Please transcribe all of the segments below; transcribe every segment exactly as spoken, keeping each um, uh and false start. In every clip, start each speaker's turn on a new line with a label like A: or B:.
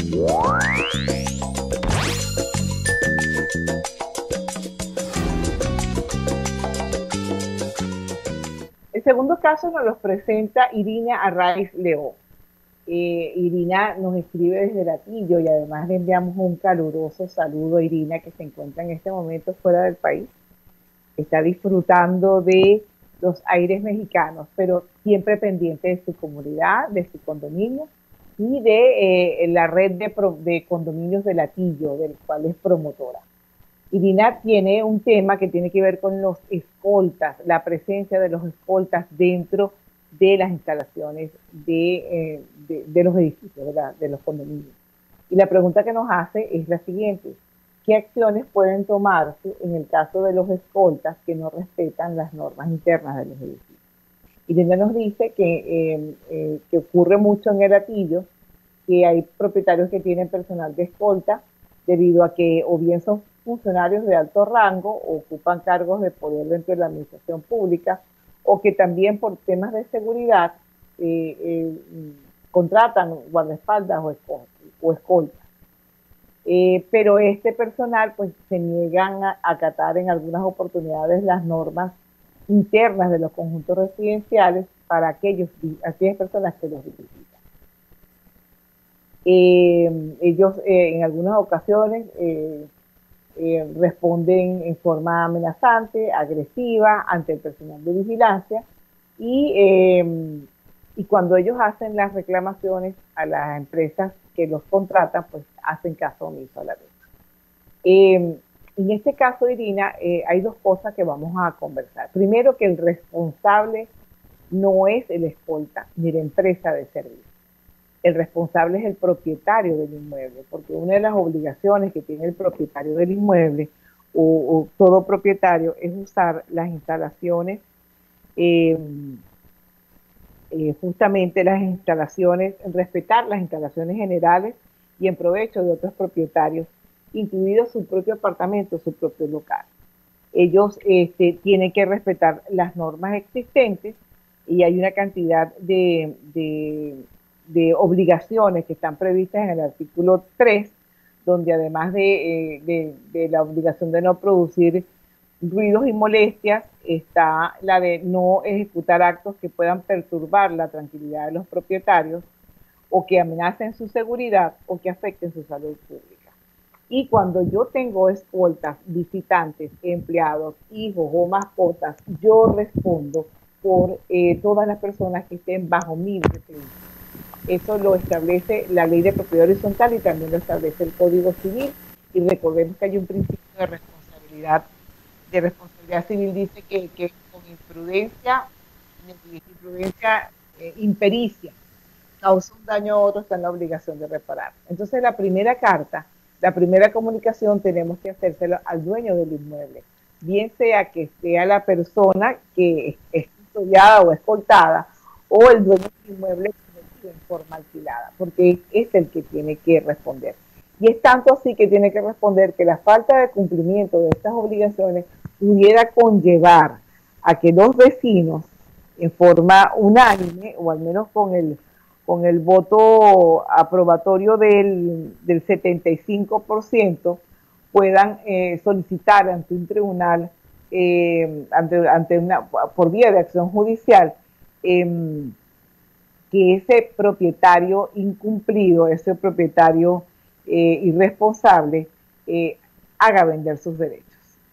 A: El segundo caso nos los presenta Irina Arraiz León. Eh, Irina nos escribe desde Latillo y además le enviamos un caluroso saludo a Irina, que se encuentra en este momento fuera del país. Está disfrutando de los aires mexicanos, pero siempre pendiente de su comunidad, de su condominio y de eh, la red de, pro, de condominios de Latillo, del cual es promotora. Irina tiene un tema que tiene que ver con los escoltas, la presencia de los escoltas dentro de las instalaciones de, eh, de, de los edificios, ¿verdad? De los condominios. Y la pregunta que nos hace es la siguiente: ¿qué acciones pueden tomarse en el caso de los escoltas que no respetan las normas internas de los edificios? Irina nos dice que, eh, eh, que ocurre mucho en el Latillo, que hay propietarios que tienen personal de escolta debido a que o bien son funcionarios de alto rango o ocupan cargos de poder dentro de la administración pública, o que también por temas de seguridad eh, eh, contratan guardaespaldas o, escol o escoltas. Eh, pero este personal pues se niegan a acatar en algunas oportunidades las normas internas de los conjuntos residenciales para aquellos, aquellas personas que los visitan. Eh, ellos eh, en algunas ocasiones eh, eh, responden en forma amenazante, agresiva ante el personal de vigilancia y, eh, y cuando ellos hacen las reclamaciones a las empresas que los contratan, pues hacen caso omiso a la vez. Eh, en este caso, Irina, eh, hay dos cosas que vamos a conversar. Primero, que el responsable no es el escolta ni la empresa de servicio. El responsable es el propietario del inmueble, porque una de las obligaciones que tiene el propietario del inmueble o, o todo propietario es usar las instalaciones, eh, eh, justamente las instalaciones, respetar las instalaciones generales y en provecho de otros propietarios, incluido su propio apartamento, su propio local. Ellos este, tienen que respetar las normas existentes y hay una cantidad de... de de obligaciones que están previstas en el artículo tres, donde además de, eh, de, de la obligación de no producir ruidos y molestias, está la de no ejecutar actos que puedan perturbar la tranquilidad de los propietarios o que amenacen su seguridad o que afecten su salud pública. Y cuando yo tengo escoltas, visitantes, empleados, hijos o mascotas, yo respondo por eh, todas las personas que estén bajo mi defensa. Eso lo establece la ley de propiedad horizontal y también lo establece el Código Civil. Y recordemos que hay un principio de responsabilidad, de responsabilidad civil, dice que, que con imprudencia, imprudencia, eh, impericia, causa un daño a otro, está en la obligación de reparar. Entonces la primera carta, la primera comunicación tenemos que hacérsela al dueño del inmueble, bien sea que sea la persona que es custodiada o escoltada o el dueño del inmueble en forma alquilada, porque es el que tiene que responder. Y es tanto así que tiene que responder que la falta de cumplimiento de estas obligaciones pudiera conllevar a que los vecinos, en forma unánime, o al menos con el, con el voto aprobatorio del, del setenta y cinco por ciento, puedan eh, solicitar ante un tribunal, eh, ante, ante una, por vía de acción judicial, eh, que ese propietario incumplido, ese propietario eh, irresponsable, eh, haga vender sus derechos.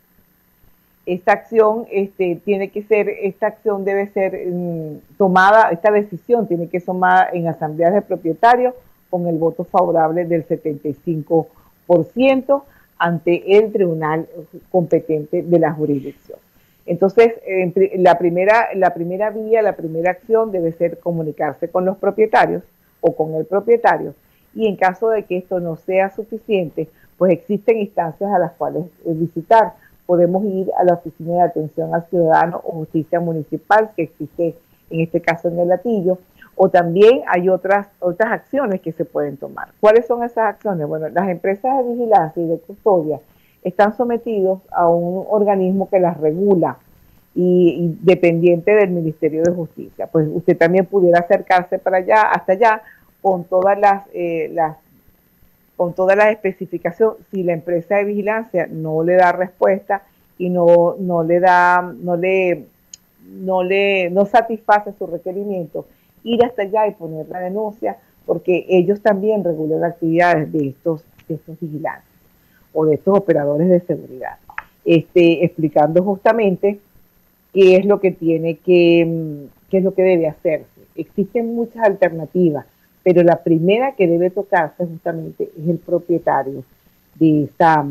A: Esta acción este, tiene que ser, esta acción debe ser um, tomada, esta decisión tiene que ser tomada en asambleas de propietarios con el voto favorable del setenta y cinco por ciento ante el tribunal competente de la jurisdicción. Entonces, eh, la, primera, la primera vía, la primera acción debe ser comunicarse con los propietarios o con el propietario, y en caso de que esto no sea suficiente, pues existen instancias a las cuales eh, visitar. Podemos ir a la Oficina de Atención al Ciudadano o Justicia Municipal, que existe en este caso en el Latillo, o también hay otras, otras acciones que se pueden tomar. ¿Cuáles son esas acciones? Bueno, las empresas de vigilancia y de custodia están sometidos a un organismo que las regula y, y dependiente del Ministerio de Justicia. Pues usted también pudiera acercarse para allá, hasta allá, con todas las, eh, las con todas las especificaciones, si la empresa de vigilancia no le da respuesta y no, no le da, no le, no le, no satisface su requerimiento, ir hasta allá y poner la denuncia, porque ellos también regulan las actividades de estos, de estos vigilantes o de estos operadores de seguridad, este, explicando justamente qué es lo que tiene que, qué es lo que debe hacerse. Existen muchas alternativas, pero la primera que debe tocarse justamente es el propietario de esa,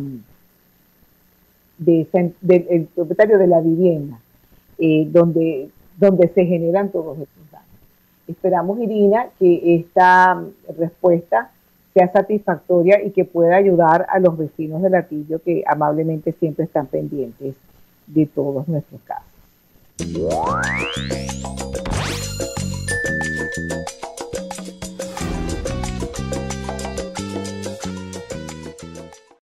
A: de esa de, el propietario de la vivienda, eh, donde, donde se generan todos estos daños. Esperamos, Irina, que esta respuesta sea satisfactoria y que pueda ayudar a los vecinos de Latillo que amablemente siempre están pendientes de todos nuestros casos.